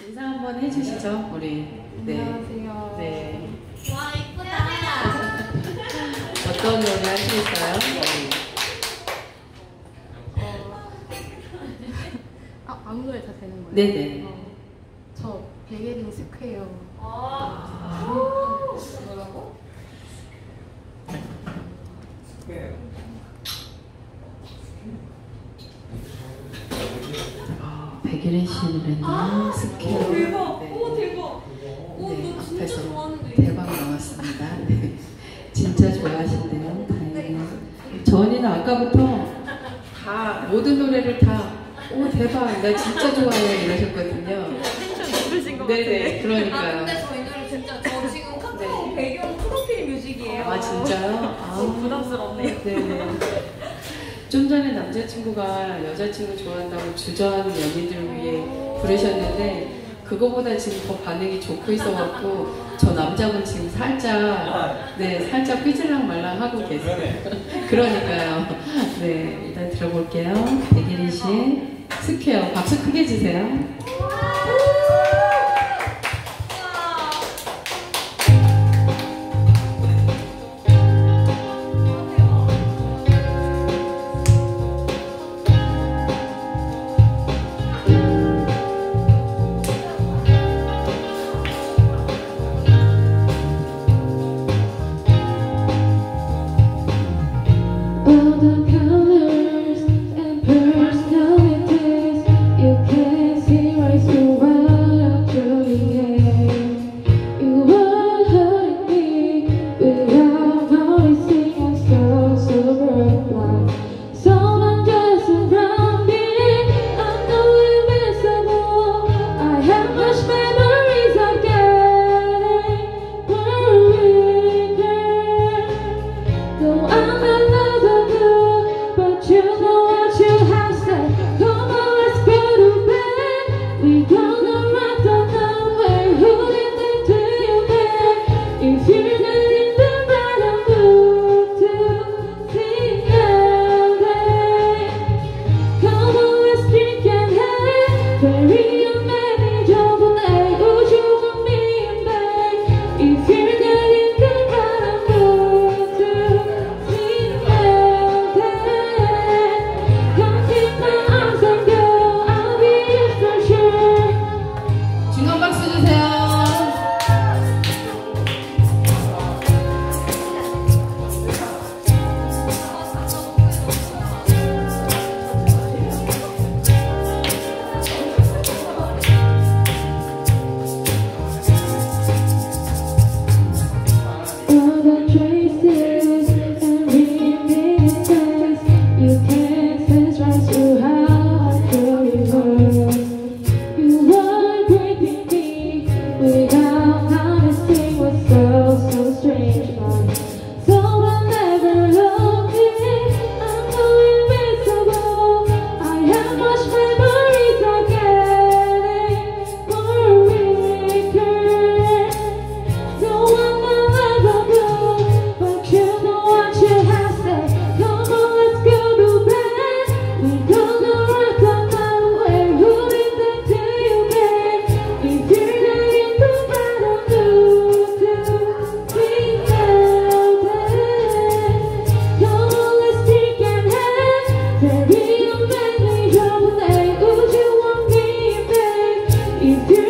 인사 한번 해주시죠, 우리. 네. 안녕하세요. 네. 와, 이쁘다. 어떤 노래 하시겠어요? 아무 노래 다 되는 거예요? 네네. 저 베게린 스퀘어. 뭐라고? 백일인 씨 노래는 스퀘어. 대박. 네. 오, 대박. 오, 네, 너 진짜 앞에서 좋아하는데. 대박 나왔습니다. 네. 진짜 좋아하신대요. 다행이에요. 저 언니는 아까부터 다 모든 노래를 다 오 대박 나 진짜 좋아해 이러셨거든요. 텐션 높으신 것 네네 아, 그러니까요. 근데 저 이 노래 진짜 저 지금 카카오 네. 배경 프로필 뮤직이에요. 아 진짜요? 아 부담스럽네요. 네네. 좀 전에 남자친구가 여자친구 좋아한다고 주저하는 연인들을 위해 부르셨는데 그거보다 지금 더 반응이 좋고 있어갖고 저 남자분 지금 살짝 살짝 삐질랑 말랑 하고 계세요. 그러니까요. 네 일단 들어볼게요. 백예린 씨의 스퀘어 박수 크게 주세요. All the colors and personalities you can see right through what I'm doing. You are hurting me without noticing. I'm so blind. Someone just around me. I know invisible. I have much memories of getting weaker. Though I'm in love with you, but you know what you have said. Come on, let's go to bed. We gonna rock the night. Who did they do you bad? If you're not in the right mood to see nothing. Come on, let's drink and have very unmanageable night. Would you want me back? If you're not in the right mood to see nothing. Come keep my arms on, girl. I'll be here for sure. 중간 박수 주세요. All the traces and reminiscences you can't sense right through how I feel you hurt. You are breaking me without noticing what's so strange. So I never loved it. I know invincible. I have much memories of getting more weaker. No one will ever know, but you know what you have said. Come on, let's go to bed. We gonna rock the night. Where who did they do you bad? If you're not in the right mood to be melted. Come on, let's drink and have very unmanageable night. Would you want me back? If you're